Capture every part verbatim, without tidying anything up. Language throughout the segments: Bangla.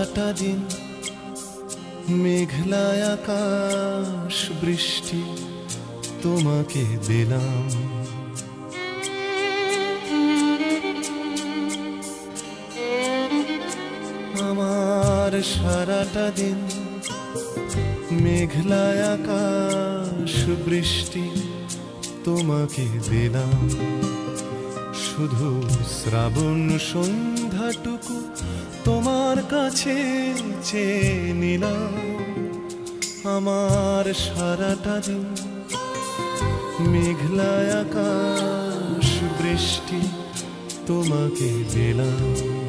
সারাটা দিন মেঘলায় আকাশ বৃষ্টি তোমাকে দিলাম। আমার সারাটা দিন মেঘলায় আকাশ বৃষ্টি তোমাকে দিলাম। শুধু শ্রাবণ সন্ধ্যাটুকু তোমার কাছে চেয়ে নিলাম। আমার সারাটা দিন মেঘলায় আকাশ বৃষ্টি তোমাকে দিলাম।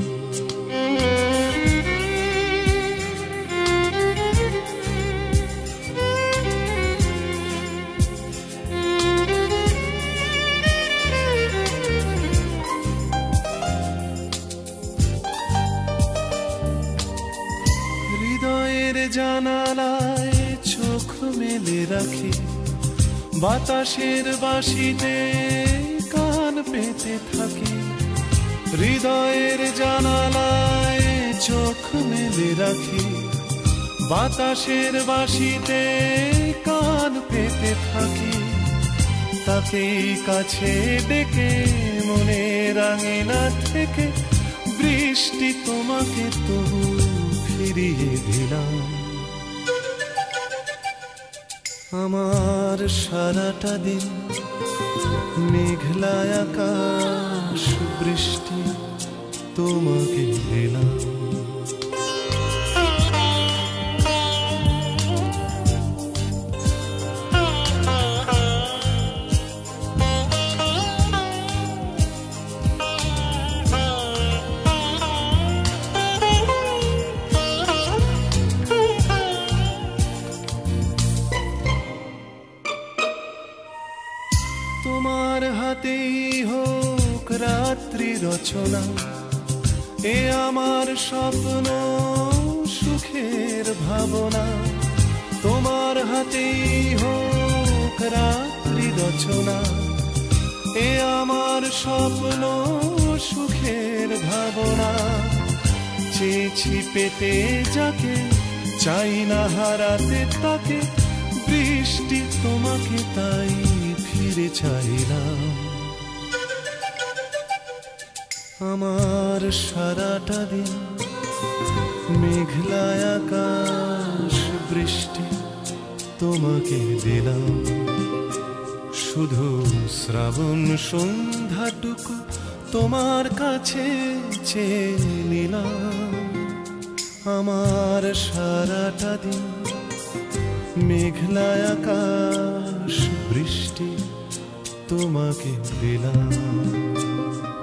হৃদয়ের জানালায় চোখ মেলে রাখি, বাতাসের বাঁশিতে কান পেতে থাকি। হৃদয়ের জানালায় চোখ মেলে রাখি, বাতাসের বাঁশিতে কান পেতে থাকি। তাকেই কাছে ডেকে মনের আঙিনা থেকে বৃষ্টি তোমাকে তবু ফিরিয়ে দিলাম। আমার সারাটা দিন মেঘলায় আকাশ বৃষ্টি তোমাকে দিলাম। তোমার হাতেই হোক রাত্রি রচনা, এ আমার স্বপ্ন সুখের ভাবনা। তোমার হাতেই হোক রাত্রি রচনা, এ আমার স্বপ্ন সুখের ভাবনা। চেয়েছি পেতে যাকে, চাই না হারাতে তাকে, বৃষ্টি তোমাকে তাই ফিরে চাইলাম। আমার সারাটা দিন মেঘলায় আকাশ বৃষ্টি তোমাকে দিলাম। শুধু শ্রাবণ সন্ধ্যাটুকু তোমার কাছে চেয়ে নিলাম। আমার সারাটা দিন মেঘলায় আকাশ বৃষ্টি তোমাকে দিলাম।